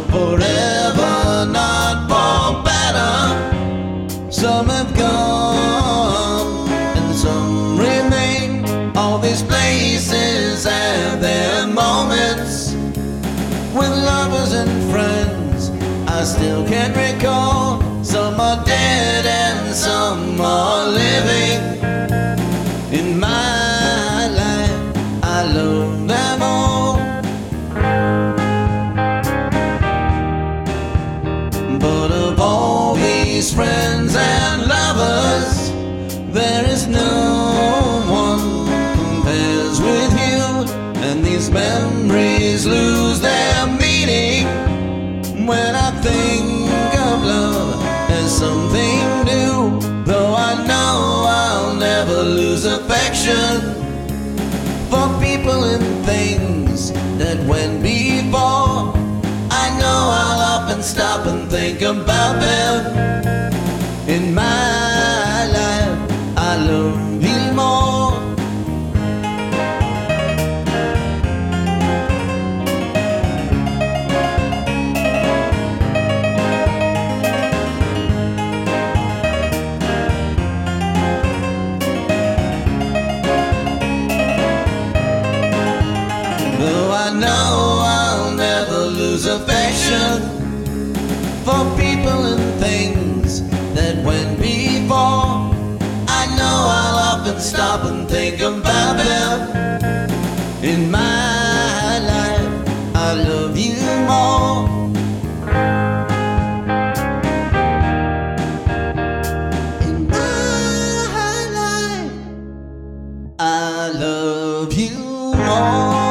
forever, not for better. Some have gone and some remain. All these places have their moments with lovers and friends I still can't recall. Some are dead and some are living. In my life I love them all, but of all these friends and lovers, there is no one compares with you. And these memories lose their meaning when I think of love as something new. Though I know I'll never lose affection for people and things that went before. I know I'll often stop and think about them. In my life I love you more. Though I know I'll never lose affection for people and things that went before. I know I'll often stop and think about them. In my life I love you more. In my life I love you more.